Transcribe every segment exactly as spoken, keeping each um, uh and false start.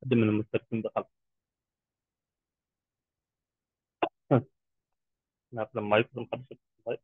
حد من المشتركين دخل. عارف لما يكون محدش يدخل.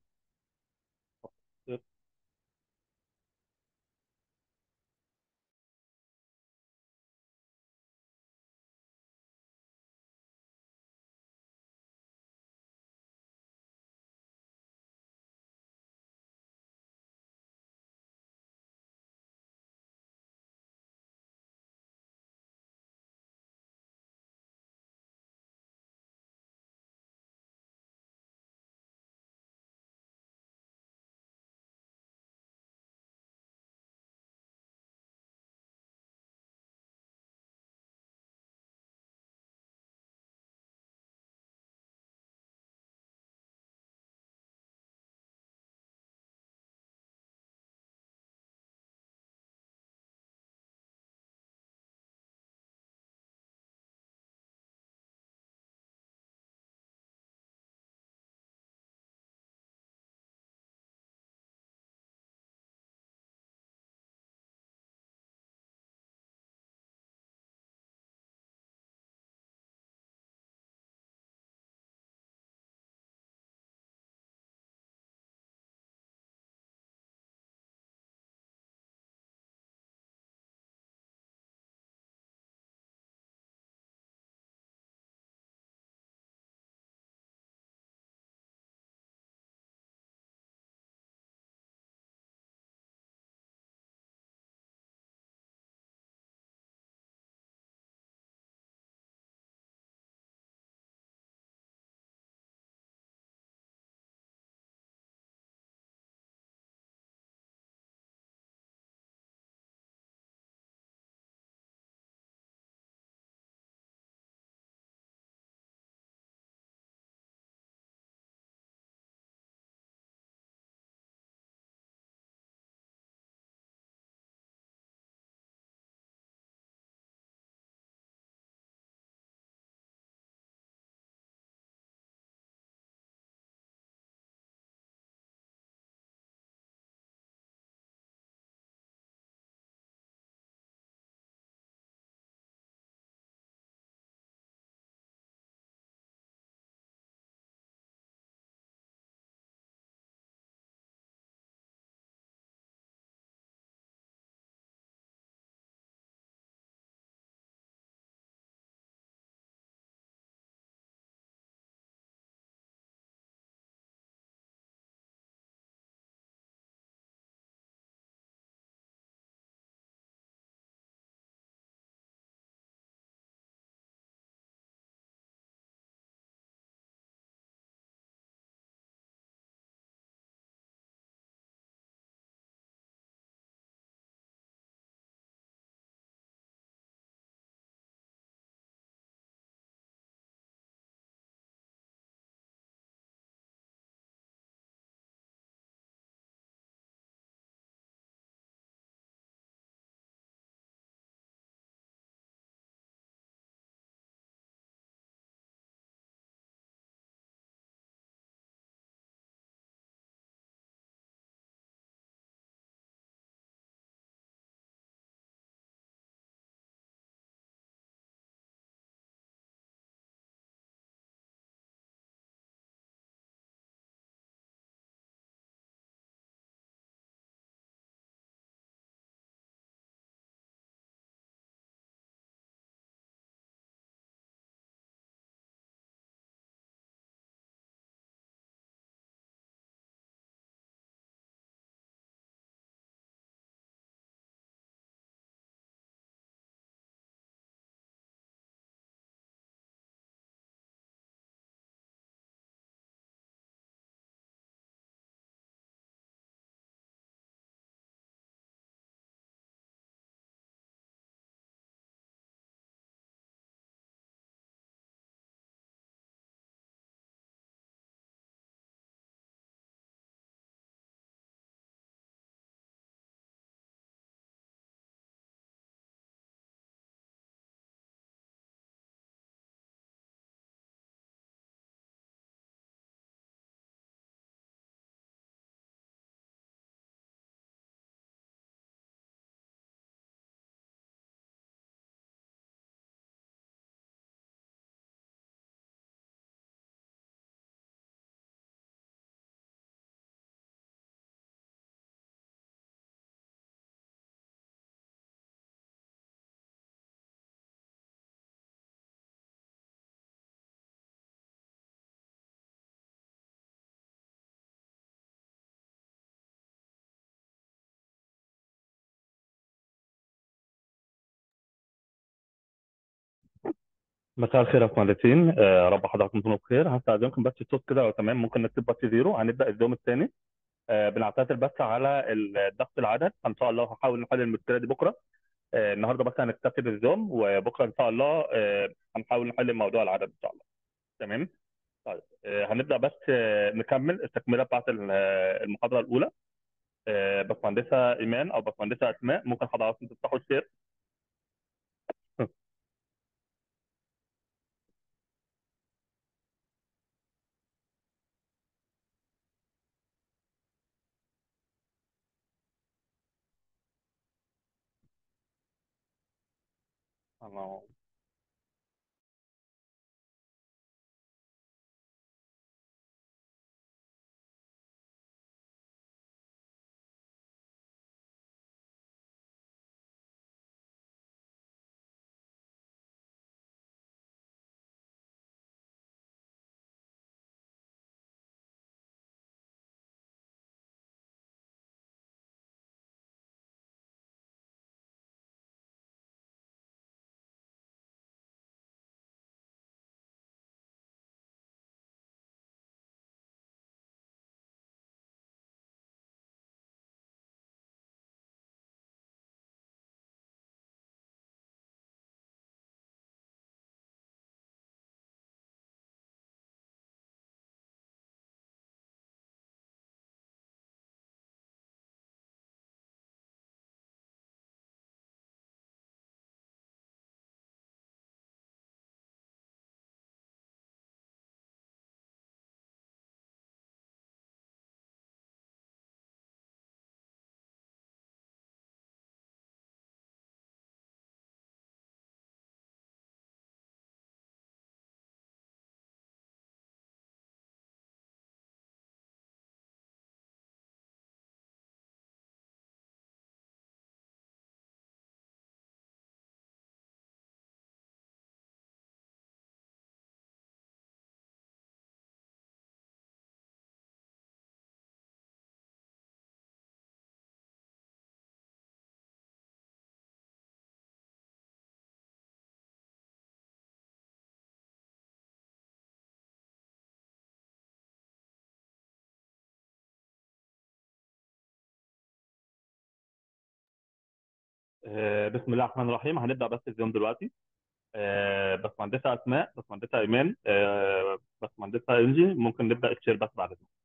مساء الخير يا مهندسين، آه، رب حضراتكم تكونوا بخير. هستأذنكم بس الصوت كده لو تمام، ممكن نكتب بس زيرو. هنبدأ اليوم الثاني. آه، بنعتذر بس على ال- ضغط العدد، فإن شاء الله هحاول نحل المشكلة دي بكرة. آه، النهارده بس هنكتفي بالزوم، وبكرة إن شاء الله آه، هنحاول نحل موضوع العدد إن شاء الله. تمام. طيب، آه، هنبدأ بس آه، نكمل التكملة بتاعت ال- آه، المحاضرة الأولى. آه، باشمهندسة إيمان أو باشمهندسة أسماء، ممكن حضراتكم تفتحوا الشير. الله. آه، بسم الله الرحمن الرحيم. هنبدأ بس اليوم دلوقتي. آه، باشمهندسة أسماء، باشمهندسة إيمان، آه، باشمهندسة إنجي، ممكن نبدأ الشير بس بعد كده.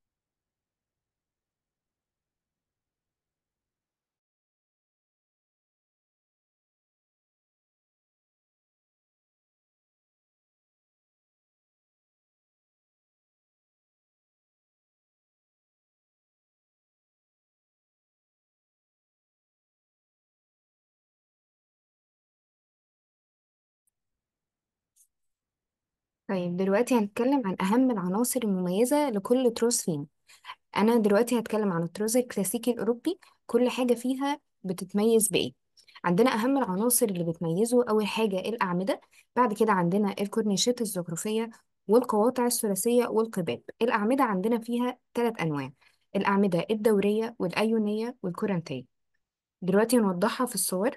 طيب دلوقتي هنتكلم عن أهم العناصر المميزة لكل تراث فينا. أنا دلوقتي هتكلم عن الطراز الكلاسيكي الأوروبي، كل حاجة فيها بتتميز بإيه. عندنا أهم العناصر اللي بتميزه، أول حاجة الأعمدة، بعد كده عندنا الكورنيشات الزخرفية والقواطع الثلاثية والقباب. الأعمدة عندنا فيها ثلاث أنواع: الأعمدة الدورية والأيونية والكورنتية. دلوقتي نوضحها في الصور.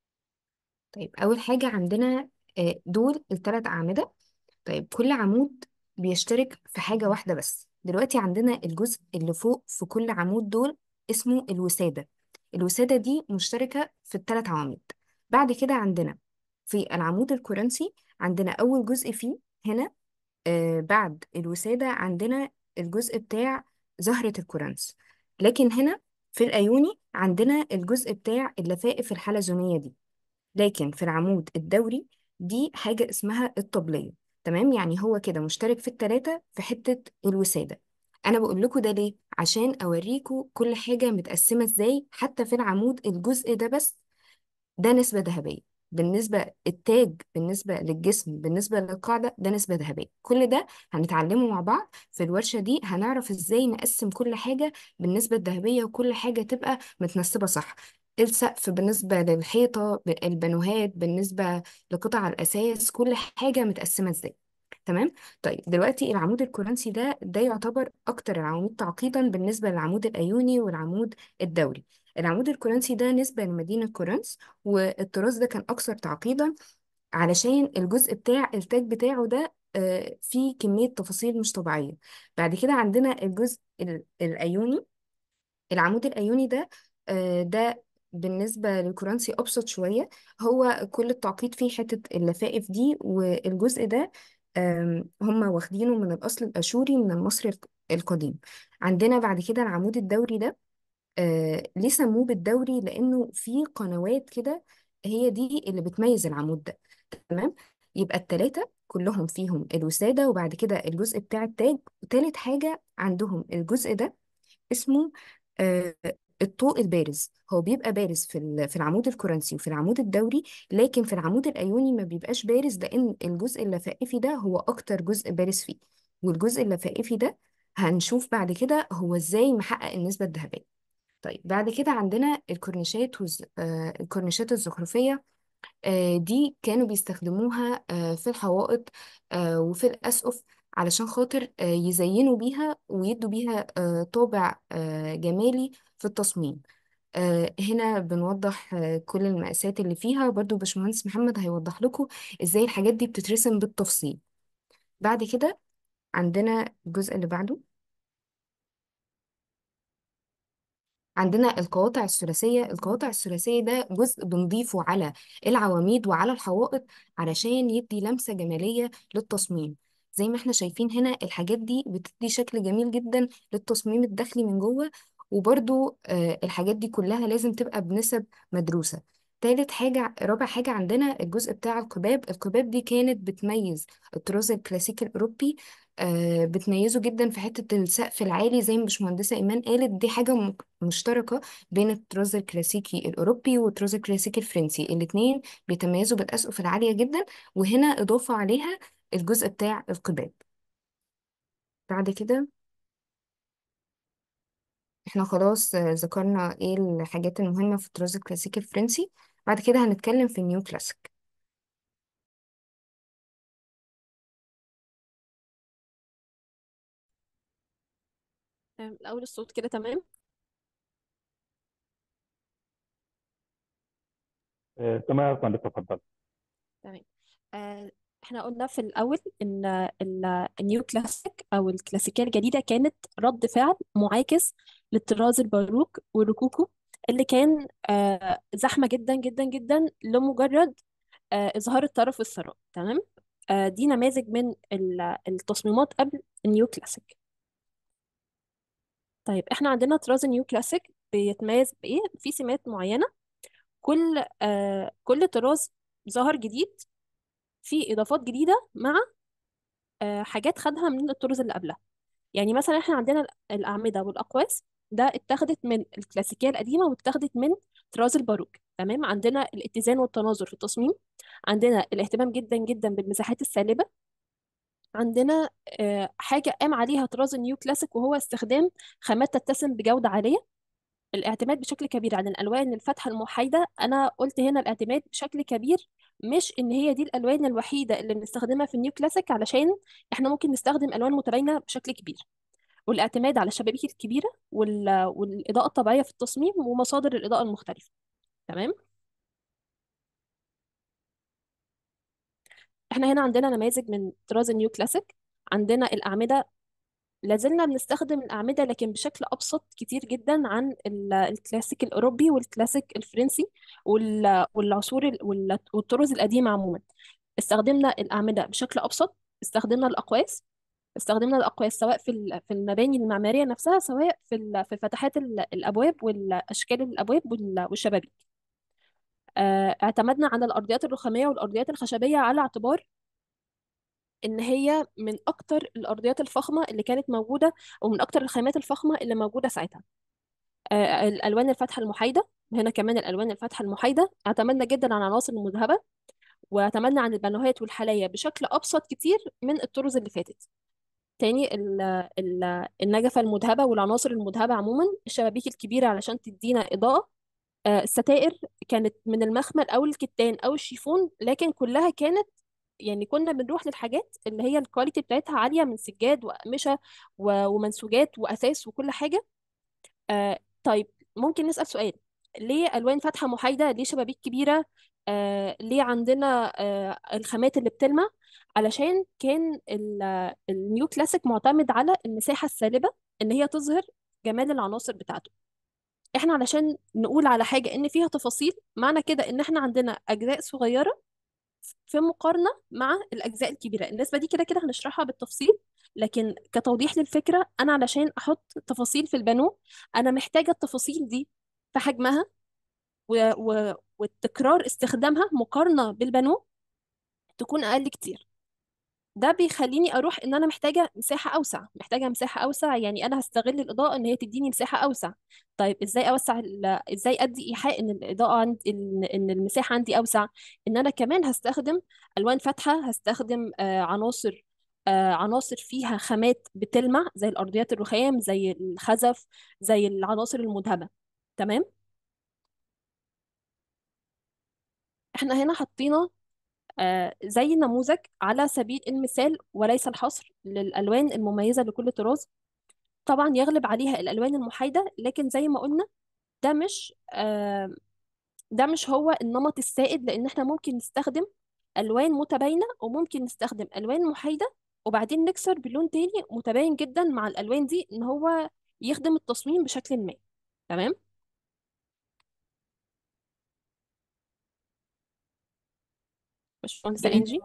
طيب أول حاجة عندنا آه، دول الثلاث أعمدة. طيب كل عمود بيشترك في حاجة واحدة بس. دلوقتي عندنا الجزء اللي فوق في كل عمود دول اسمه الوسادة. الوسادة دي مشتركة في الثلاث عواميد. بعد كده عندنا في العمود الكورنسي عندنا أول جزء فيه هنا، آه بعد الوسادة عندنا الجزء بتاع زهرة الكورنس. لكن هنا في الأيوني عندنا الجزء بتاع اللفائف الحلزونية دي. لكن في العمود الدوري دي حاجة اسمها الطبلية. تمام، يعني هو كده مشترك في التلاتة في حتة الوسادة. أنا بقول لكم ده ليه؟ عشان أوريكم كل حاجة متقسمة إزاي. حتى في العمود الجزء ده بس ده نسبة ذهبية. بالنسبة التاج، بالنسبة للجسم، بالنسبة للقاعدة، ده نسبة ذهبية. كل ده هنتعلمه مع بعض في الورشة دي. هنعرف ازاي نقسم كل حاجة بالنسبة الذهبية، وكل حاجة تبقى متنسبة صح. السقف بالنسبة للحيطة، ب- البانوهات بالنسبة لقطع الأساس، كل حاجة متقسمة ازاي. تمام. طيب دلوقتي العمود الكورنثي ده ده يعتبر أكتر العواميد تعقيدا بالنسبة للعمود الأيوني والعمود الدوري. العمود الكورنثي ده نسبة لمدينة كورنث، والطراز ده كان أكثر تعقيدا علشان الجزء بتاع التاج بتاعه ده آه، فيه كمية تفاصيل مش طبيعية. بعد كده عندنا الجزء ال- الأيوني. العمود الأيوني ده آه، ده بالنسبة للكورنسي أبسط شوية. هو كل التعقيد فيه حتة اللفائف دي، والجزء ده آم، هم واخدينه من الأصل الأشوري من المصري الق- القديم. عندنا بعد كده العمود الدوري ده، آه ليه سموه بالدوري؟ لأنه في قنوات كده، هي دي اللي بتميز العمود ده. تمام. يبقى التلاتة كلهم فيهم الوسادة، وبعد كده الجزء بتاع التاج، وتالت حاجة عندهم الجزء ده اسمه آه الطوق البارز. هو بيبقى بارز في ال- في العمود الكرنسي وفي العمود الدوري، لكن في العمود الأيوني ما بيبقاش بارز، لأن الجزء اللفائفي ده هو أكتر جزء بارز فيه. والجزء اللفائفي ده هنشوف بعد كده هو ازاي محقق النسبة الذهبية. طيب بعد كده عندنا الكورنيشات والز... آه الكورنيشات الزخرفية. آه دي كانوا بيستخدموها آه في الحوائط آه وفي الأسقف، علشان خاطر آه يزينوا بيها ويدوا بيها آه طابع آه جمالي في التصميم. آه هنا بنوضح آه كل المقاسات اللي فيها، برضو باشمهندس محمد هيوضح لكم ازاي الحاجات دي بتترسم بالتفصيل. بعد كده عندنا الجزء اللي بعده، عندنا القواطع الثلاثية. القواطع الثلاثية ده جزء بنضيفه على العواميد وعلى الحوائط علشان يدي لمسة جمالية للتصميم. زي ما احنا شايفين هنا الحاجات دي بتدي شكل جميل جدا للتصميم الداخلي من جوه. وبرضو آه، الحاجات دي كلها لازم تبقى بنسب مدروسة. تالت حاجة رابع حاجة عندنا الجزء بتاع القباب. القباب دي كانت بتميز الطراز الكلاسيكي الأوروبي. آه، بتميزه جدا في حتة السقف العالي، زي ما باشمهندسة إيمان قالت، دي حاجة م- مشتركة بين الطراز الكلاسيكي الأوروبي والطراز الكلاسيكي الفرنسي. الاتنين بيتميزوا بالأسقف العالية جدا، وهنا إضافة عليها الجزء بتاع القباب. بعد كده احنا خلاص آه، ذكرنا ايه الحاجات المهمة في الطراز الكلاسيكي الفرنسي. بعد كده هنتكلم في النيو كلاسيك. تمام، الأول الصوت كده تمام. آه، تمام يا فندم، اتفضل. تمام. آه، احنا قلنا في الأول إن ال- النيو كلاسيك أو الكلاسيكية الجديدة كانت رد فعل معاكس للطراز الباروك والروكوكو، اللي كان آه، زحمة جدا جدا جدا لمجرد آه، إظهار الطرف والثراء. تمام. آه، دي نماذج من ال- التصميمات قبل النيو كلاسيك. طيب احنا عندنا طراز النيو كلاسيك بيتميز بإيه؟ في سمات معينة. كل آه كل طراز ظهر جديد في اضافات جديده مع آه حاجات خدها من الطرز اللي قبلها. يعني مثلا احنا عندنا ال- الاعمده والاقواس، ده اتخذت من الكلاسيكيه القديمه واتخذت من طراز الباروك. تمام. عندنا الاتزان والتناظر في التصميم، عندنا الاهتمام جدا جدا بالمساحات السالبه، عندنا آه حاجه قام عليها طراز النيو كلاسيك وهو استخدام خامات تتسم بجوده عاليه. الاعتماد بشكل كبير على الالوان الفاتحه المحايده. انا قلت هنا الاعتماد بشكل كبير، مش ان هي دي الالوان الوحيده اللي بنستخدمها في النيو كلاسيك، علشان احنا ممكن نستخدم الوان متباينه بشكل كبير. والاعتماد على الشبابيك الكبيره وال... والاضاءه الطبيعيه في التصميم ومصادر الاضاءه المختلفه. تمام. احنا هنا عندنا نماذج من طراز النيو كلاسيك. عندنا الاعمده، لازلنا بنستخدم الأعمدة لكن بشكل أبسط كتير جدا عن ال- الكلاسيك الأوروبي والكلاسيك الفرنسي وال- والعصور ال- وال- والطرز القديمة عموما. استخدمنا الأعمدة بشكل أبسط، استخدمنا الأقواس. استخدمنا الأقواس سواء في ال- في المباني المعمارية نفسها، سواء في ال- في فتحات ال- الأبواب والأشكال الأبواب وال- والشبابيك. آه، اعتمدنا على الأرضيات الرخامية والأرضيات الخشبية على اعتبار ان هي من اكتر الارضيات الفخمه اللي كانت موجوده، ومن اكتر الخامات الفخمه اللي موجوده ساعتها. آه، الالوان الفاتحه المحايده، هنا كمان الالوان الفاتحه المحايده اعتمدنا جدا على العناصر المذهبه، واعتمدنا على البانوهات والحلايا بشكل ابسط كتير من الطرز اللي فاتت. تاني ال ال النجفه المذهبه والعناصر المذهبه عموما، الشبابيك الكبيره علشان تدينا اضاءه. آه، الستائر كانت من المخمل او الكتان او الشيفون، لكن كلها كانت، يعني كنا بنروح للحاجات اللي هي الكواليتي بتاعتها عالية من سجاد وأقمشة و- ومنسوجات وأساس وكل حاجة. آه طيب، ممكن نسأل سؤال: ليه ألوان فاتحة محايدة؟ ليه شبابيك كبيرة؟ آه ليه عندنا آه الخامات اللي بتلمع؟ علشان كان ال- النيو كلاسيك معتمد على المساحة السالبة ان هي تظهر جمال العناصر بتاعته. احنا علشان نقول على حاجة ان فيها تفاصيل، معنى كده ان احنا عندنا اجزاء صغيرة في مقارنة مع الاجزاء الكبيرة. النسبة دي كده كده هنشرحها بالتفصيل، لكن كتوضيح للفكرة، انا علشان احط تفاصيل في البانو، انا محتاجة التفاصيل دي في حجمها و... و... والتكرار استخدامها مقارنة بالبانو تكون اقل كتير. ده بيخليني اروح ان انا محتاجه مساحه اوسع، محتاجه مساحه اوسع، يعني انا هستغل الاضاءه ان هي تديني مساحه اوسع. طيب ازاي اوسع ال- ازاي ادي ايحاء ان الاضاءه عندي، ان إن المساحه عندي اوسع؟ ان انا كمان هستخدم الوان فاتحه، هستخدم آه عناصر آه عناصر فيها خامات بتلمع زي الارضيات الرخام، زي الخزف، زي العناصر المذهبه. تمام. احنا هنا حطينا آه، زي نموذج على سبيل المثال وليس الحصر للألوان المميزة لكل طراز. طبعا يغلب عليها الألوان المحايدة، لكن زي ما قلنا ده مش آه، ده مش هو النمط السائد، لأن احنا ممكن نستخدم ألوان متباينة وممكن نستخدم ألوان محايدة وبعدين نكسر بلون تاني متباين جدا مع الألوان دي إن هو يخدم التصميم بشكل ما. تمام. باشمهندسة إنجي.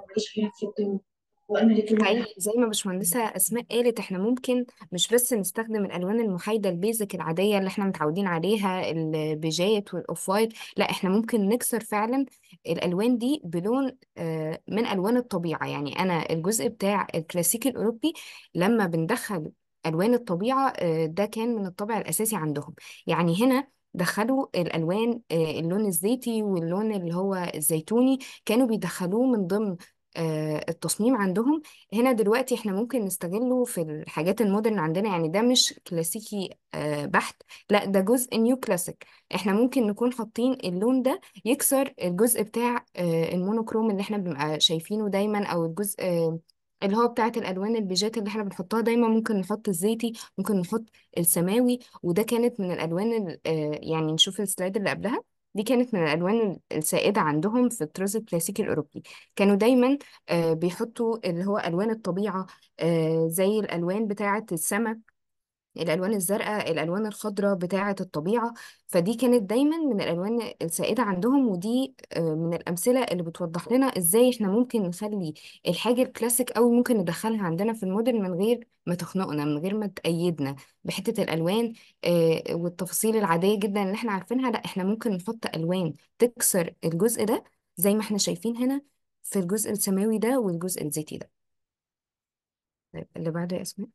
حقيقي زي ما باشمهندسة أسماء قالت، احنا ممكن مش بس نستخدم الألوان المحايدة البيزك العادية اللي احنا متعودين عليها، البيجات والأوف وايت، لا احنا ممكن نكسر فعلا الألوان دي بلون آه، من ألوان الطبيعة. يعني أنا الجزء بتاع الكلاسيكي الأوروبي لما بندخل ألوان الطبيعة، آه، ده كان من الطابع الأساسي عندهم. يعني هنا دخلوا الألوان، آه، اللون الزيتي واللون اللي هو الزيتوني، كانوا بيدخلوه من ضمن آه، التصميم عندهم. هنا دلوقتي احنا ممكن نستغله في الحاجات المودرن عندنا. يعني ده مش كلاسيكي آه، بحت، لا ده جزء نيو كلاسيك. احنا ممكن نكون حاطين اللون ده يكسر الجزء بتاع آه، المونوكروم اللي احنا بنبقى شايفينه دايما، او الجزء آه، اللي هو بتاعت الالوان البيجات اللي احنا بنحطها دايما. ممكن نحط الزيتي، ممكن نحط السماوي، وده كانت من الالوان ال- آه، يعني نشوف السلايد اللي قبلها، دي كانت من الالوان السائده عندهم في الطراز الكلاسيكي الاوروبي. كانوا دايما آه، بيحطوا اللي هو ألوان الطبيعة، آه، زي الألوان بتاعة السماء، الألوان الزرقاء، الألوان الخضراء بتاعة الطبيعة. فدي كانت دايما من الألوان السائدة عندهم، ودي آه، من الأمثلة اللي بتوضح لنا إزاي إحنا ممكن نخلي الحاجة الكلاسيك أوي ممكن ندخلها عندنا في المودرن من غير ما تخنقنا، من غير ما تأيدنا بحتة الألوان آه، والتفاصيل العادية جدا اللي إحنا عارفينها. لا إحنا ممكن نحط ألوان تكسر الجزء ده زي ما إحنا شايفين هنا في الجزء السماوي ده والجزء الزيتي ده. طيب اللي بعده يا أسماء.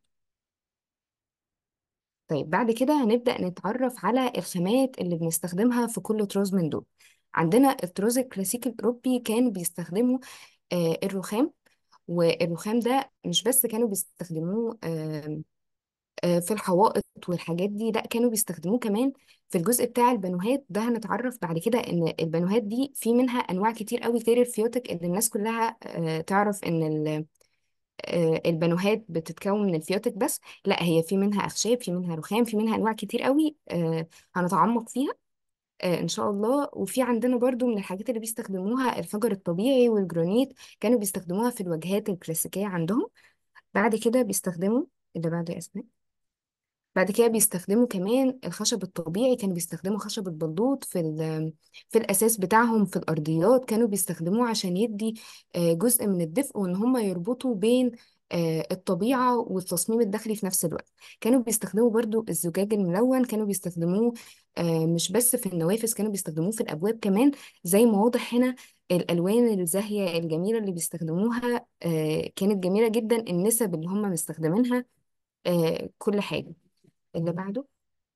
طيب بعد كده هنبدأ نتعرف على الخامات اللي بنستخدمها في كل طراز من دول. عندنا الطراز الكلاسيكي الأوروبي كانوا بيستخدموا آه، الرخام. والرخام ده مش بس كانوا بيستخدموه آه، آه، في الحوائط والحاجات دي، لا كانوا بيستخدموه كمان في الجزء بتاع البانوهات. ده هنتعرف بعد كده ان البانوهات دي في منها انواع كتير قوي غير الفيوتك اللي الناس كلها آه، تعرف ان آه، البانوهات بتتكون من الفيوتك بس. لا هي في منها اخشاب، في منها رخام، في منها انواع كتير قوي آه، هنتعمق فيها آه، ان شاء الله. وفي عندنا برضو من الحاجات اللي بيستخدموها الحجر الطبيعي والجرانيت، كانوا بيستخدموها في الواجهات الكلاسيكية عندهم. بعد كده بيستخدموا اللي بعده يا اسماء. بعد كده بيستخدموا كمان الخشب الطبيعي، كانوا بيستخدموا خشب البلوط في ال- في الأساس بتاعهم في الأرضيات. كانوا بيستخدموه عشان يدي آه، جزء من الدفء، وإن هم يربطوا بين آه، الطبيعة والتصميم الداخلي في نفس الوقت. كانوا بيستخدموا برضو الزجاج الملون، كانوا بيستخدموه آه، مش بس في النوافذ، كانوا بيستخدموه في الأبواب كمان. زي ما واضح هنا الألوان الزاهية الجميلة اللي بيستخدموها آه، كانت جميلة جدا. النسب اللي هم مستخدمينها آه، كل حاجة. اللي بعده.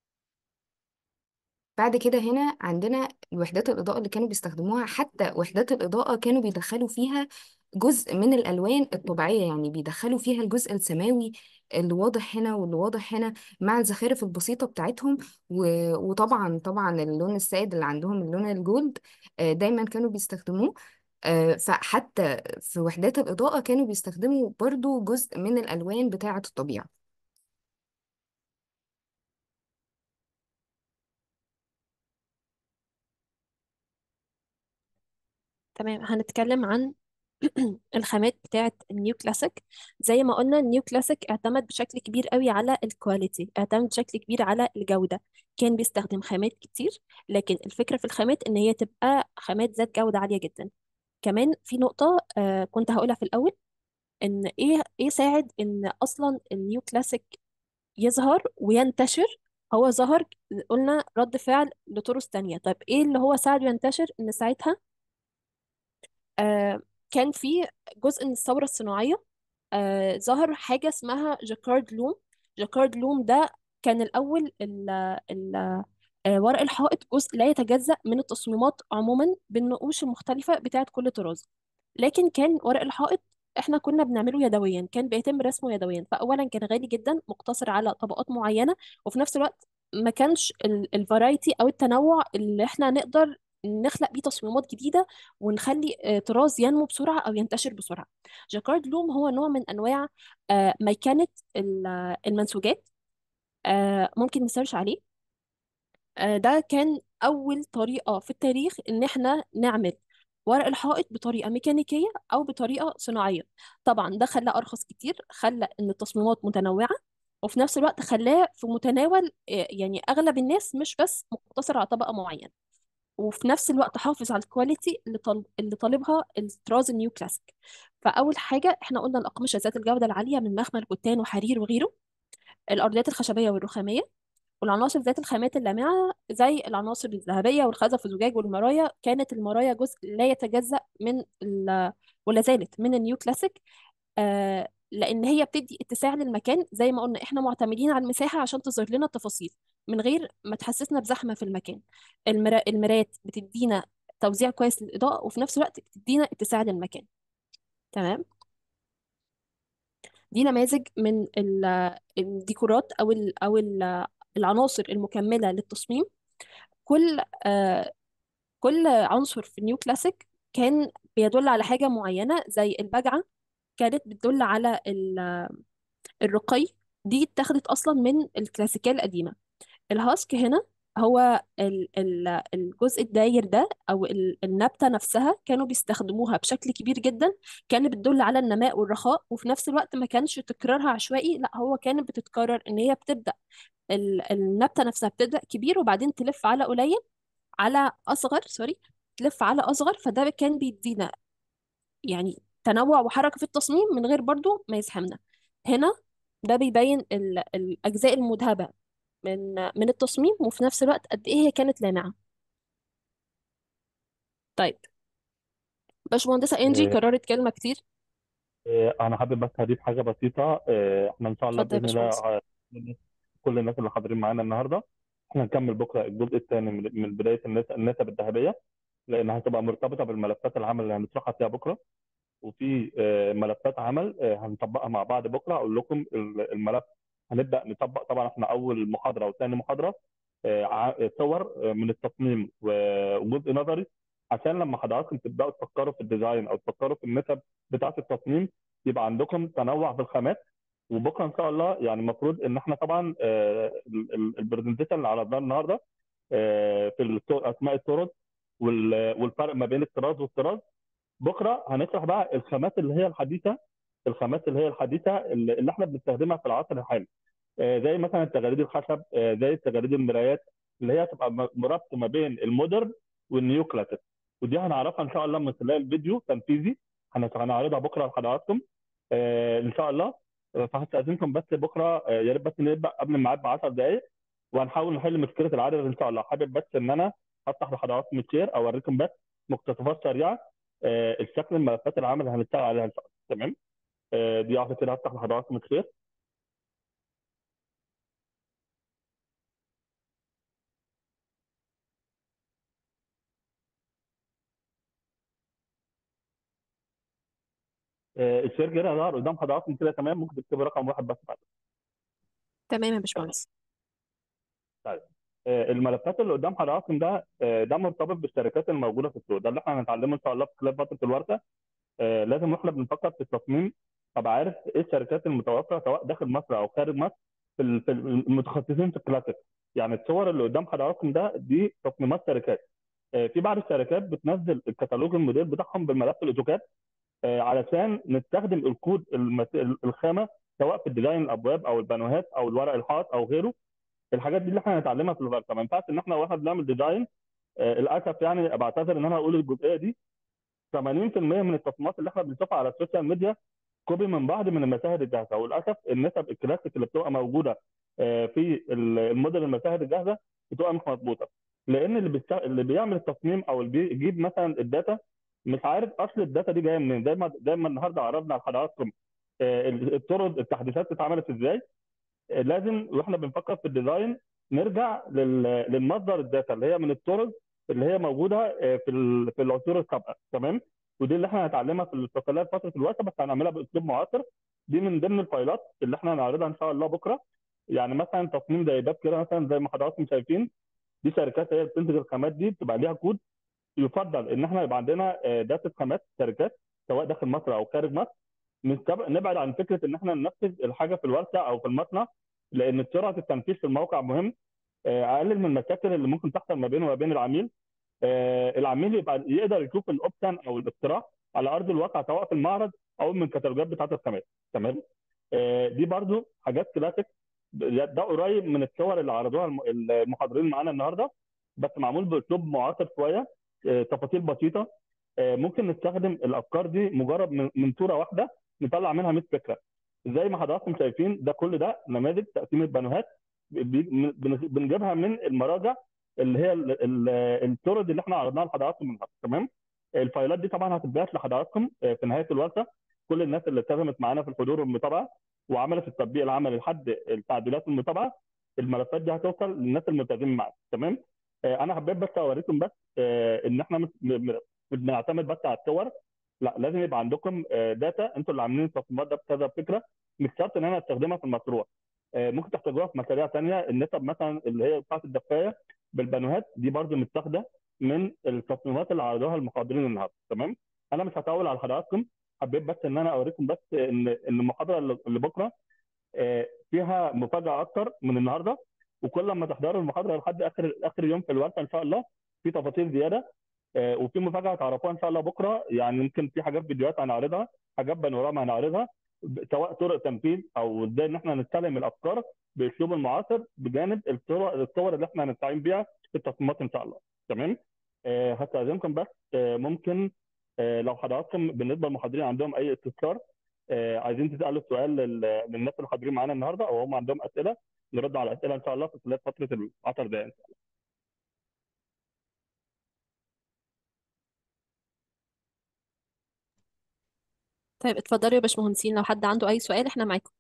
بعد كده هنا عندنا وحدات الإضاءة اللي كانوا بيستخدموها. حتى وحدات الإضاءة كانوا بيدخلوا فيها جزء من الألوان الطبيعية، يعني بيدخلوا فيها الجزء السماوي اللي واضح هنا واللي واضح هنا مع الزخارف البسيطة بتاعتهم. و- وطبعا طبعا اللون السائد اللي عندهم اللون الجولد آه، دايما كانوا بيستخدموه. آه، فحتى في وحدات الإضاءة كانوا بيستخدموا برضو جزء من الألوان بتاعة الطبيعة. تمام، هنتكلم عن الخامات بتاعة النيو كلاسيك. زي ما قلنا النيو كلاسيك اعتمد بشكل كبير قوي على الكواليتي، اعتمد بشكل كبير على الجودة. كان بيستخدم خامات كتير، لكن الفكرة في الخامات ان هي تبقى خامات ذات جودة عالية جدا. كمان في نقطة آه كنت هقولها في الأول، ان ايه ايه ساعد ان اصلا النيو كلاسيك يظهر وينتشر. هو ظهر، قلنا رد فعل لطرق تانية. طيب ايه اللي هو ساعد ينتشر؟ ان ساعتها آه كان في جزء من الثورة الصناعية. آه ظهر حاجة اسمها جاكارد لوم. جاكارد لوم ده كان الأول ال ال آه ورق الحائط جزء لا يتجزأ من التصميمات عموما بالنقوش المختلفة بتاعت كل طراز. لكن كان ورق الحائط احنا كنا بنعمله يدويا، كان بيتم رسمه يدويا. فأولا كان غالي جدا، مقتصر على طبقات معينة، وفي نفس الوقت ما كانش الفرايتي أو التنوع اللي احنا نقدر نخلق بيه تصميمات جديدة ونخلي آه، طراز ينمو بسرعة أو ينتشر بسرعة. جاكارد لوم هو نوع من أنواع آه، ميكنة ال- آه، المنسوجات. آه، ممكن نسيرش عليه. آه، ده كان أول طريقة في التاريخ إن إحنا نعمل ورق الحائط بطريقة ميكانيكية أو بطريقة صناعية. طبعا ده خلاه أرخص كتير، خلى إن التصميمات متنوعة، وفي نفس الوقت خلاه في متناول آه، يعني أغلب الناس، مش بس مقتصر على طبقة معينة. وفي نفس الوقت حافظ على الكواليتي اللي طل... اللي طالبها الطراز النيو كلاسيك. فأول حاجة إحنا قلنا الأقمشة ذات الجودة العالية من مخمل كتان وحرير وغيره، الأرضيات الخشبية والرخامية، والعناصر ذات الخامات اللامعة زي العناصر الذهبية والخزف والزجاج والمرايا. كانت المرايا جزء لا يتجزأ من ال... ولا زالت من النيو كلاسيك. آه لأن هي بتدي اتساع للمكان. زي ما قلنا احنا معتمدين على المساحة عشان تظهر لنا التفاصيل من غير ما تحسسنا بزحمة في المكان. المرا... المرايات بتدينا توزيع كويس للإضاءة، وفي نفس الوقت بتدينا اتساع للمكان. تمام. دي نماذج من ال- الديكورات او ال او ال العناصر المكمله للتصميم. كل آه كل عنصر في النيو كلاسيك كان بيدل على حاجه معينه. زي البجعه كانت بتدل على ال- الرقي، دي اتخذت اصلا من الكلاسيكيه القديمه. الهاسك هنا هو ال- ال- الجزء الداير ده او ال- النبته نفسها، كانوا بيستخدموها بشكل كبير جدا. كانت بتدل على النماء والرخاء، وفي نفس الوقت ما كانش تكرارها عشوائي، لا هو كانت بتتكرر ان هي بتبدا ال- النبته نفسها بتبدا كبير وبعدين تلف على قليل، على اصغر، سوري، تلف على اصغر. فده كان بيدينا يعني تنوع وحركه في التصميم من غير برضو ما يزحمنا. هنا ده بيبين ال- الاجزاء المذهبه من من التصميم، وفي نفس الوقت قد ايه هي كانت لامعه. طيب، باشمهندسه انجي آه، كررت كلمه كتير. آه، انا حابب بس اضيف حاجه بسيطه. آه، احنا ان شاء الله اتفضل يا باذن الله باشمهندس. آه، كل الناس اللي حاضرين معانا النهارده احنا هنكمل بكره الجزء الثاني من من بدايه النس- النسب الذهبيه، لانها هتبقى مرتبطه بالملفات العمل اللي هنشرحها فيها بكره. وفي آه، ملفات عمل آه، هنطبقها مع بعض بكره. اقول لكم ال- الملف هنبدا نطبق. طبعا احنا اول محاضره وثاني محاضره آه، ع- صور آه، من التصميم و- وجزء نظري، عشان لما حضراتكم تبداوا تفكروا في الديزاين او تفكروا في النسب بتاعه التصميم يبقى عندكم تنوع في الخامات. وبكره ان شاء الله يعني المفروض ان احنا طبعا البرزنتيشن اللي عرضناه النهارده آه، في الت- اسماء الطرق وال- والفرق ما بين الطراز والطراز. بكره هنشرح بقى الخامات اللي هي الحديثه، الخامات اللي هي الحديثه اللي اللي احنا بنستخدمها في العصر الحالي. آه، زي مثلا تجاريد الخشب، آه، زي تجاريد المرايات، اللي هي تبقى م- مربط ما بين المودرن والنيو كلاسيك. ودي هنعرفها ان شاء الله من خلال فيديو تنفيذي هن- هنعرضها بكره لحضراتكم آه، ان شاء الله. آه، فهستاذنكم بس بكره آه، يا ريت بس نبدا قبل الميعاد ب عشر دقائق، وهنحاول نحل مشكله العدد ان شاء الله. حابب بس ان انا افتح لحضراتكم الشير او اوريكم بس مقتطفات سريعه آه، الشكل الملفات العامه اللي هنشتغل عليها ان شاء الله. تمام. آه، دي واحده كده هفتح لحضراتكم الشير. آه، الشير كده ظهر قدام حضراتكم كده. تمام. ممكن تكتبوا رقم واحد بس بعد. تمام يا باشمهندس. طيب. آه، الملفات اللي قدام حضراتكم ده آه، ده مرتبط بالشركات الموجوده في السوق. ده اللي احنا هنتعلمه ان شاء الله في خلال فتره الورشه. آه، لازم واحنا بنفكر في التصميم ابقى عارف ايه الشركات المتوفره سواء داخل مصر او خارج مصر في ال- في المتخصصين في الكلاسيك. يعني الصور اللي قدام حضراتكم ده دي تصميمات شركات. آه، في بعض الشركات بتنزل الكتالوج الموديل بتاعهم بالملف الاوتوكاد، آه، علشان نستخدم الكود المس- الخامه، سواء في الديزاين الابواب او البانوهات او الورق الحائط او غيره. الحاجات دي اللي احنا هنتعلمها في الورشه. ما ينفعش ان احنا واحنا بنعمل ديزاين، آه، للاسف يعني بعتذر ان انا هقول الجزئيه دي، ثمانين في المية من التصميمات اللي احنا بنشوفها على السوشيال ميديا كوبي من بعض من المشاهد الجاهزه. وللاسف النسب الكلاسيك اللي بتبقى موجوده آه، في ال- الموديل المشاهد الجاهزه بتبقى مش مظبوطه، لان اللي بيست... اللي بيعمل التصميم او اللي بيجيب مثلا الداتا مش عارف اصل الداتا دي جايه منين. زي ما زي ما النهارده عرضنا على حضراتكم آه، الطرق التحديثات اتعملت ازاي. لازم واحنا بنفكر في الديزاين نرجع لل- للمصدر الداتا اللي هي من الطرق اللي هي موجوده آه، في ال- في العصور السابقه. تمام. ودي اللي احنا هنتعلمها في في خلال فتره الوقت، بس هنعملها باسلوب معاصر. دي من ضمن الفايلات اللي احنا هنعرضها ان شاء الله بكره. يعني مثلا تصميم زي باب كده مثلا زي ما حضراتكم شايفين، دي شركات هي اللي بتنتج الخامات دي، بتبقى ليها كود. يفضل ان احنا يبقى عندنا آه، داتا خامات شركات سواء داخل مصر او خارج مصر. نستب- نبعد عن فكره ان احنا ننفذ الحاجه في الورشه او في المصنع، لان سرعه التنفيذ في الموقع مهم. آه، اقلل من المشاكل اللي ممكن تحصل ما بينه وما بين العميل. آه، العميل يبقى يقدر يشوف الاوبشن او الاقتراح على ارض الواقع، سواء في المعرض او من الكتالوجات بتاعه الخامات. تمام. آه، دي برضو حاجات كلاسيك. ده قريب من الصور اللي عرضوها الم- المحاضرين معانا النهارده، بس معمول باسلوب معاصر شويه. آه، تفاصيل بسيطه. آه، ممكن نستخدم الافكار دي مجرد من من صوره واحده نطلع منها مية فكره. زي ما حضراتكم شايفين ده كل ده نماذج تقسيم البانوهات، بي- بن- بنجيبها من المراجع اللي هي ال- ال- الطرد اللي احنا عرضناها لحضراتكم النهارده. تمام. الفايلات دي طبعا هتتبعت لحضراتكم آه، في نهايه الورشه. كل الناس اللي التزمت معانا في الحضور والمتابعه وعملت التطبيق العملي لحد التعديلات والمتابعه، الملفات دي هتوصل للناس الملتزمين معانا. تمام. آه، انا حبيت بس اوريكم بس آه، ان احنا مش م- م- بنعتمد بس على الصور. لا، لازم يبقى عندكم آه، داتا انتوا اللي عاملين التصميمات ده بكذا فكره. مش شرط ان انا استخدمها في المشروع، آه، ممكن تحتاجوها في مشاريع تانيه. النسب مثلا اللي هي بتاعت الدفايه بالبانوهات دي برضو متاخده من التصميمات اللي عرضوها المحاضرين النهارده. تمام. انا مش هطول على حضراتكم، حبيت بس ان انا اوريكم بس ان ان المحاضره اللي اللي بكره آه، فيها مفاجاه اكتر من النهارده. وكل ما تحضروا المحاضره لحد اخر اخر يوم في الورشه ان شاء الله في تفاصيل زياده. آه، وفي مفاجاه هتعرفوها ان شاء الله بكره. يعني يمكن في حاجات فيديوهات هنعرضها، حاجات بانوراما هنعرضها، ب- سواء طرق تنفيذ او ازاي ان احنا نستلم الافكار باسلوب المعاصر بجانب الصور الصور اللي احنا هنستعين بيها في التصميمات ان شاء الله. تمام. آه، هستاذنكم بس آه، ممكن آه، لو حضراتكم بالنسبه للمحاضرين عندهم اي استفسار، آه، عايزين تسالوا السؤال لل- للناس اللي حاضرين معانا النهارده او هم عندهم اسئله، نرد على الاسئله ان شاء الله في خلال فتره ال عشر دقائق. طيب اتفضلوا يا باشمهندسين، لو حد عنده أي سؤال احنا معاكم.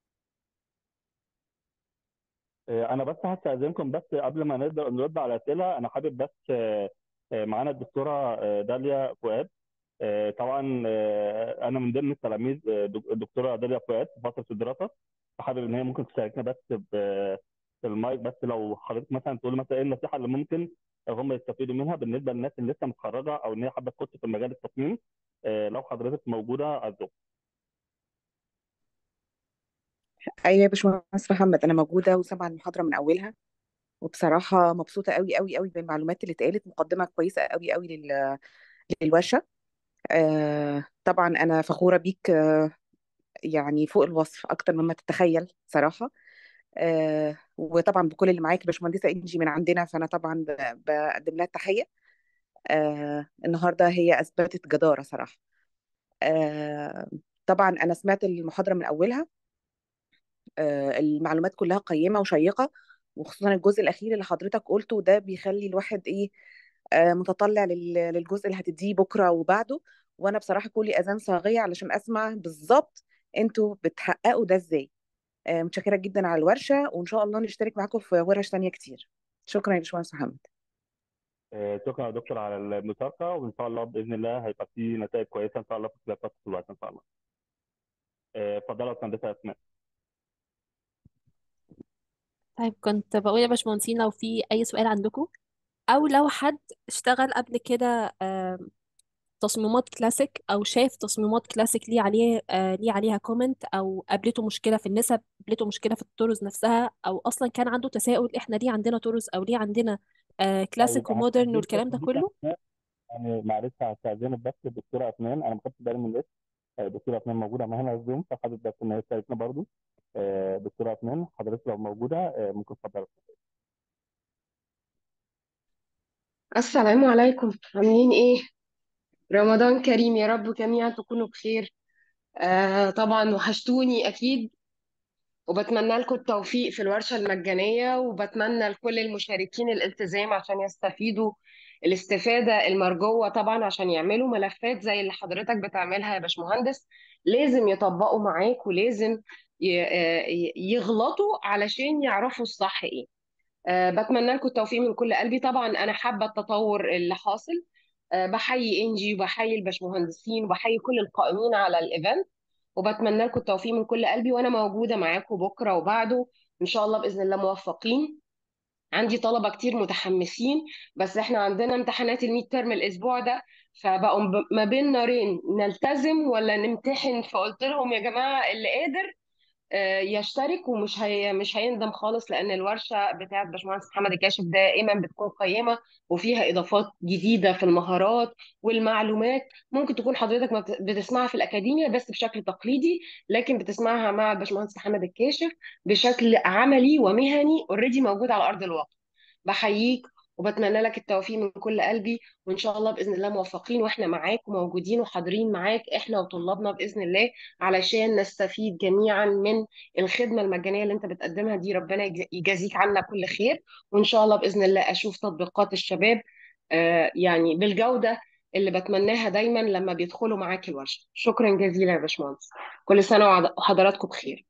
آه، انا بس هستاذنكم بس قبل ما نقدر نرد على الاسئله، انا حابب بس آه، آه، معانا الدكتوره آه، داليا فؤاد. آه، طبعا آه، انا من ضمن التلاميذ آه، دك- الدكتوره داليا فؤاد في فتره الدراسه. فحابب ان هي ممكن تشاركنا بس ب- في المايك. بس لو حضرتك مثلا تقول مثلا ايه النصيحه اللي ممكن هم يستفيدوا منها بالنسبه للناس اللي لسه متخرجه او ان هي حابه تخش في المجال التصميم. آه، لو حضرتك موجوده على الزوم. ايوه يا باشمهندس محمد، انا موجوده وسامعه المحاضره من اولها، وبصراحه مبسوطه قوي قوي قوي بالمعلومات اللي اتقالت. مقدمه كويسه قوي قوي لل- للورشه. آه طبعا انا فخوره بيك، آه يعني فوق الوصف اكتر مما تتخيل صراحه. آه وطبعا بكل اللي معاك باشمهندسه انجي من عندنا، فانا طبعا ب- بقدم لها التحيه. آه النهارده هي اثبتت جداره صراحه. آه طبعا انا سمعت المحاضره من اولها. آه، المعلومات كلها قيمة وشيقة، وخصوصا الجزء الأخير اللي حضرتك قلته ده بيخلي الواحد إيه، آه، متطلع لل- للجزء اللي هتديه بكرة وبعده. وأنا بصراحة كلي أذان صاغية علشان أسمع بالظبط أنتوا بتحققوا ده إزاي. آه، متشكرة جدا على الورشة، وإن شاء الله نشترك معاكم في ورش تانية كتير. شكرا يا باشمهندس محمد. آه، شكرا يا دكتور على المشاركه، وان شاء الله باذن الله هيبقى في نتائج كويسه ان شاء الله في خلال فتره الوقت ان شاء الله. آه، اتفضلوا يا باشمهندسه اسماء. طيب كنت بقول يا باشمهندسين لو في أي سؤال عندكم، أو لو حد اشتغل قبل كده آم، تصميمات كلاسيك، أو شاف تصميمات كلاسيك ليه عليه آه، ليه عليها كومنت، أو قابلته مشكلة في النسب، قابلته مشكلة في الطرز نفسها، أو أصلا كان عنده تساؤل إحنا ليه عندنا طرز أو ليه عندنا كلاسيك طيب ومودرن هستأذنك بس والكلام ده دي كله. أسماء، يعني معلش هستأذنك بس الدكتورة أفنان، أنا ما خدتش بالي من الاسم. آه، دكتورة أفنان موجودة معانا على الزوم، فحابب بس إن هي تشاركنا برضه. آه، دكتورة أفنان حضرتك لو موجودة آه، ممكن تفضل. السلام عليكم، عاملين ايه؟ رمضان كريم يا رب جميعا تكونوا بخير. آه طبعا وحشتوني اكيد، وبتمنى لكم التوفيق في الورشة المجانية، وبتمنى لكل المشاركين الالتزام عشان يستفيدوا الاستفادة المرجوة طبعا، عشان يعملوا ملفات زي اللي حضرتك بتعملها يا باشمهندس. لازم يطبقوا معاك، ولازم ي- آه، ي- يغلطوا علشان يعرفوا الصح ايه. أه بتمنى لكم التوفيق من كل قلبي. طبعا انا حابه التطور اللي حاصل. أه بحيي انجي وبحيي الباشمهندسين وبحيي كل القائمين على الايفنت، وبتمنى لكم التوفيق من كل قلبي، وانا موجوده معاكم بكره وبعده ان شاء الله باذن الله موفقين. عندي طلبه كتير متحمسين، بس احنا عندنا امتحانات الميد ترم الاسبوع ده، فبقوا ب- ما بين نارين، نلتزم ولا نمتحن. فقلت لهم يا جماعه اللي قادر آه، يشترك، ومش هي مش هيندم خالص، لان الورشه بتاعت باشمهندس محمد الكاشف دائما بتكون قيمه، وفيها اضافات جديده في المهارات والمعلومات. ممكن تكون حضرتك ما بت- بتسمعها في الاكاديميه بس بشكل تقليدي، لكن بتسمعها مع الباشمهندس محمد الكاشف بشكل عملي ومهني اوريدي موجود على ارض الواقع. بحييك وبتمنى لك التوفيق من كل قلبي، وان شاء الله باذن الله موفقين، واحنا معاك وموجودين وحاضرين معاك احنا وطلابنا باذن الله، علشان نستفيد جميعا من الخدمه المجانيه اللي انت بتقدمها دي. ربنا يج- يجازيك عنا كل خير، وان شاء الله باذن الله اشوف تطبيقات الشباب آه، يعني بالجوده اللي بتمناها دايما لما بيدخلوا معاك الورشه. شكرا جزيلا يا باشمهندس، كل سنه وعد- وحضراتكم بخير.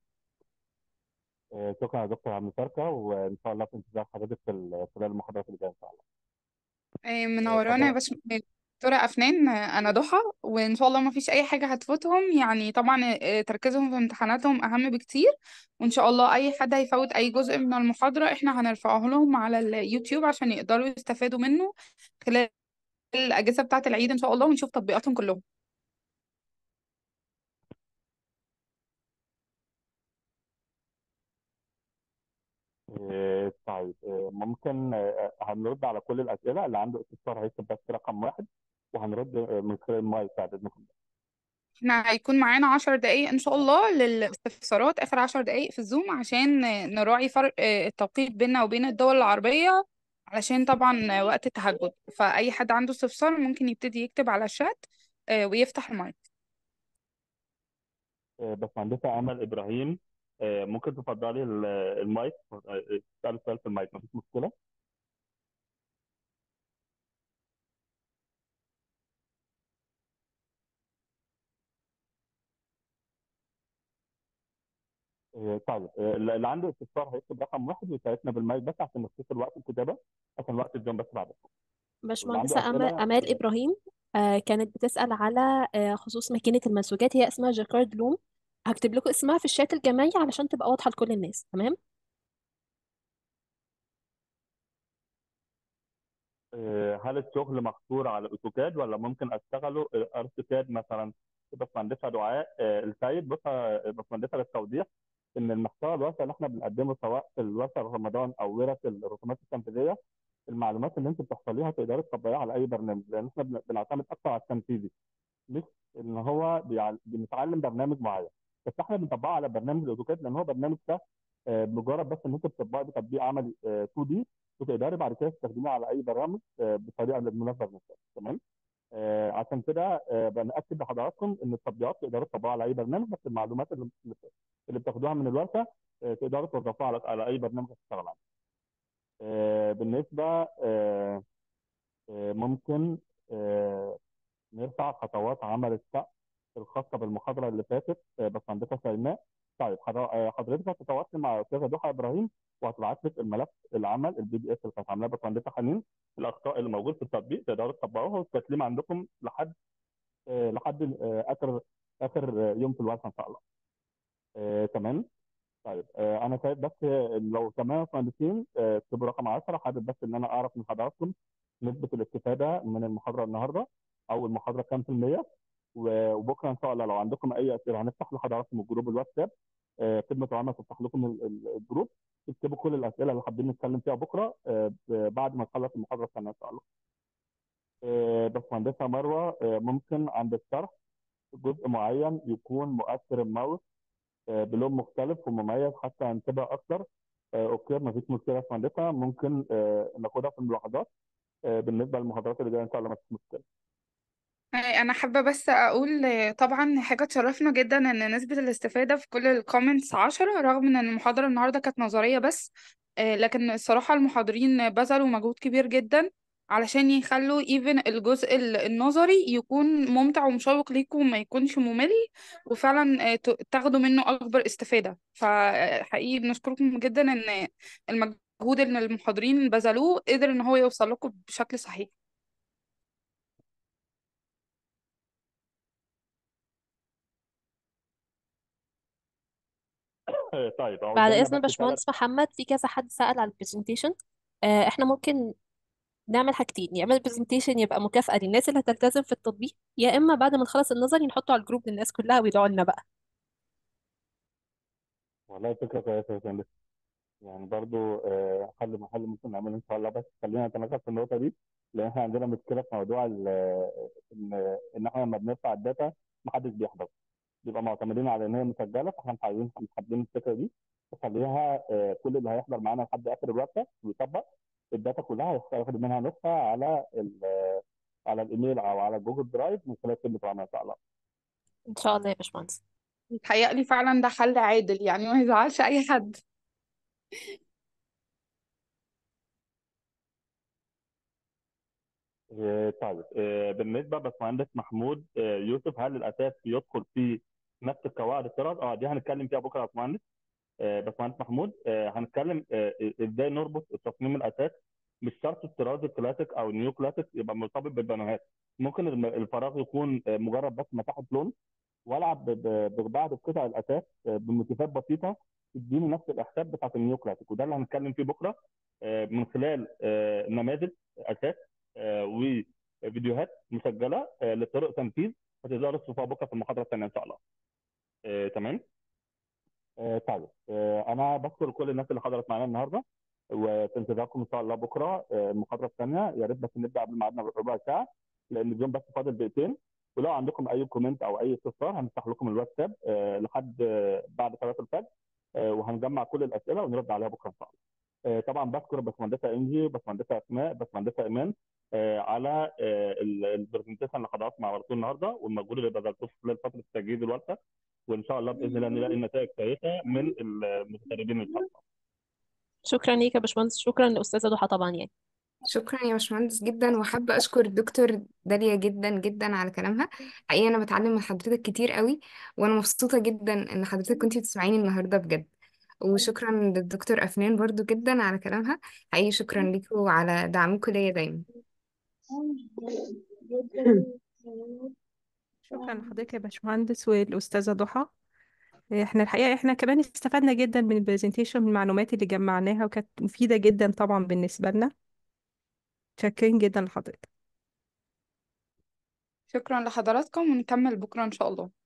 آه، شكرا يا دكتور على المشاركة، وإن شاء الله في انتظار حضرتك في ال- خلال المحاضرات اللي جاية إن شاء الله. إيه، آه، منورانا يا اتفضل. باشا دكتورة أفنان. آه، أنا ضحى، وإن شاء الله ما فيش أي حاجة هتفوتهم. يعني طبعا آه، تركيزهم في امتحاناتهم أهم بكتير، وإن شاء الله أي حد هيفوت أي جزء من المحاضرة إحنا هنرفعه لهم على اليوتيوب عشان يقدروا يستفادوا منه خلال الأجازة بتاعة العيد إن شاء الله، ونشوف تطبيقاتهم كلهم. آه، طيب آه، ممكن آه، هنرد على كل الأسئلة. اللي عنده استفسار هيكتب بس رقم واحد، وهنرد آه، من خلال المايك بعد إذنكم. احنا هيكون معانا عشر دقايق إن شاء الله للاستفسارات، آخر عشر دقايق في الزوم، عشان آه، نراعي فرق آه، التوقيت بيننا وبين الدول العربية، علشان طبعا وقت التهجد. فأي حد عنده استفسار ممكن يبتدي يكتب على الشات آه، ويفتح المايك. آه، باشمهندسة أمل إبراهيم، آه، ممكن تفضلي ال- المايك، آه، تسألي سؤال في المايك مفيش مشكلة. آه، طيب آه، اللي عنده استفسار هيكتب رقم واحد ويشاركنا بالمايك بس عشان نختصر وقت الكتابة، عشان وقت الجيم بس بعد. واللي عنده باشمهندسة أمال, أسئلة أمال آه، إبراهيم آه كانت بتسأل على آه خصوص ماكينة المنسوجات، هي اسمها جاكارد لوم. هكتب لكم اسمها في الشات الجماعي علشان تبقى واضحة لكل الناس. تمام. آه، هل الشغل مقصور على الاوتوكاد ولا ممكن اشتغله ارتكاد مثلا؟ باشمهندسه دعاء آه، السيد، بص يا باشمهندسه للتوضيح ان المحتوى الواسع اللي احنا بنقدمه سواء في الورشه رمضان او ورش الرسومات التنفيذيه، المعلومات اللي انت بتحصليها تقدري تطبقيها على اي برنامج، لان احنا بن- بنعتمد اكثر على التنفيذي، مش ان هو بيعل... بنتعلم برنامج معين. بس احنا بنطبقه على برنامج الاوتوكاد لان هو برنامج سهل. آه، مجرد بس ان انت بتطبقي بتطبيق عملي آه، تو دي، وتقدري بعد كده تستخدميه على اي برامج آه، بالطريقه المناسبه لنفسك. تمام. آه، عشان كده آه، بنأكد لحضراتكم ان التطبيقات تقدروا تطبقوها على اي برنامج، بس المعلومات اللي اللي بتاخدوها من الورشه آه، تقدروا توظفوها على على اي برنامج هتشتغل عليه. آه، بالنسبه آه، آه، ممكن آه، نرفع خطوات عمل السقف الخاصه بالمحاضره اللي فاتت آه، باشمهندسه شيماء. طيب حضر- آه، حضرتك هتتواصل مع استاذه ضحى ابراهيم، وهتبعت لك الملف العمل البي دي اف اللي كانت عاملاه باشمهندسه حنين. الاخطاء اللي موجود في التطبيق تقدروا تطبقوها والتسليم عندكم لحد آه، لحد آه، اخر اخر آه، يوم في الورشه ان شاء الله. آه، تمام. طيب آه، انا شايف بس آه، لو تمام يا باشمهندسين آه، اكتبوا رقم عشرة. حابب بس ان انا اعرف من حضراتكم نسبه الاستفاده من المحاضره النهارده، او المحاضره كام في الميه. و- وبكره ان شاء الله لو عندكم اي اسئله هنفتح لحضراتكم الجروب الواتساب آه، خدمه العملاء تفتح لكم ال- ال- الجروب، تكتبوا كل الاسئله اللي حابين نتكلم فيها بكره آه، ب- بعد ما نخلص المحاضره الثانيه ان شاء الله. آه، باشمهندسه مروه، آه، ممكن عند الشرح جزء معين يكون مؤثر الماوس آه، بلون مختلف ومميز حتى ينتبه اكتر. آه، اوكي، مفيش مشكله يا باشمهندسه، ممكن آه، ناخدها في الملاحظات آه، بالنسبه للمحاضرات اللي جايه ان شاء الله، مفيش مشكله. انا حابه بس اقول آه، طبعا حاجه تشرفنا جدا ان نسبه الاستفاده في كل الكومنتس عشرة، رغم ان المحاضره النهارده كانت نظريه بس. آه، لكن الصراحه المحاضرين بذلوا مجهود كبير جدا علشان يخلوا ايفن الجزء ال- النظري يكون ممتع ومشوق ليكم وما يكونش ممل، وفعلا آه، ت- تاخدوا منه اكبر استفاده. فحقيقي بنشكركم جدا ان المجهود اللي المحاضرين بذلوه قدر ان هو يوصل لكم بشكل صحيح. آه، طيب أهو بعد قدامنا اذن بس ثلاث. باشمهندس محمد، في كذا حد سأل على البرزنتيشن. احنا ممكن نعمل حاجتين: يعمل برزنتيشن يبقى مكافأة للناس اللي هتلتزم في التطبيق، يا اما بعد ما نخلص النظري نحطه على الجروب للناس كلها ويدعوا لنا بقى. والله فكره كويسه يا فندم، يعني برضو آه، حل محل ممكن نعمله ان شاء الله، بس خلينا نتناقش في النقطه دي، لان احنا عندنا مشكله في موضوع ال- ان ان احنا لما بنرفع الداتا محدش بيحضر، بيبقى معتمدين على ان هي مسجله، فاحنا مش عايزين مش حابين الفكره دي، نخليها آه، كل اللي هيحضر معانا لحد اخر الورشه ويطبق الداتا كلها هياخد منها نسخه على ال- على الايميل او على جوجل درايف من خلال خدمه العملاء ان شاء الله. ان شاء الله يا باشمهندس. متهيألي فعلا ده حل عادل، يعني ما يزعلش اي حد. آه، طيب آه، بالنسبه باشمهندس محمود آه، يوسف، هل الاساس يدخل في نفس القواعد الطرد؟ اه دي هنتكلم فيها بكره يا باشمهندس. آه، باشمهندس محمود، آه، هنتكلم آه، ازاي نربط التصميم الاساس، مش شرط الطراز الكلاسيك او النيو كلاسيك يبقى مرتبط بالبانوهات، ممكن الم- الفراغ يكون آه، مجرد بس مساحه لون، والعب ب- ب- ببعض قطع الاساس آه، بموتيفات بسيطه تديني نفس الاحساس بتاعت النيو كلاسيك، وده اللي هنتكلم فيه بكره آه، من خلال آه، نماذج اساس آه، وفيديوهات مسجله آه، لطرق تنفيذ هتقدروا تشوفوها بكره في المحاضره الثانيه ان شاء الله. آه، تمام. آه، طيب آه، انا بشكر كل الناس اللي حضرت معانا النهارده، وفي انتظاركم ان شاء الله بكره آه، المحاضره الثانيه، يا ريت بس نبدا قبل ميعادنا بربع ساعه لان اليوم بس فاضل دقيقتين، ولو عندكم اي كومنت او اي استفسار هنفتح لكم الواتساب آه، لحد آه، بعد صلاه الفجر آه، وهنجمع كل الاسئله ونرد عليها بكره ان شاء الله. آه، طبعا بشكر باشمهندسه انجي، باشمهندسه اسماء، باشمهندسه ايمان آه، على البرزنتيشن اللي حضرتك معرضتوه النهارده والمجهود اللي بذلتوه خلال فتره تجهيز الورشه، وان شاء الله باذن الله نلاقي نتائج كويسه من المتدربين ان شاء الله. شكرا ليك يا باشمهندس، شكرا لاستاذه ضحى طبعا يعني. شكرا يا باشمهندس جدا، وحابة أشكر الدكتور داليا جدا جدا على كلامها. حقيقة أنا بتعلم من حضرتك كتير قوي، وأنا مبسوطة جدا إن حضرتك كنتي بتسمعيني النهاردة بجد. وشكرا للدكتور أفنان برضو جدا على كلامها. حقيقي شكرا ليكوا على دعمكم ليا دايما. شكرا لحضرتك يا باشمهندس والأستاذة ضحى. احنا الحقيقة احنا كمان استفدنا جدا من البرزنتيشن، من المعلومات اللي جمعناها وكانت مفيدة جدا طبعا بالنسبة لنا. شاكرين جدا لحضرتك. شكرا لحضراتكم ونكمل بكرة إن شاء الله.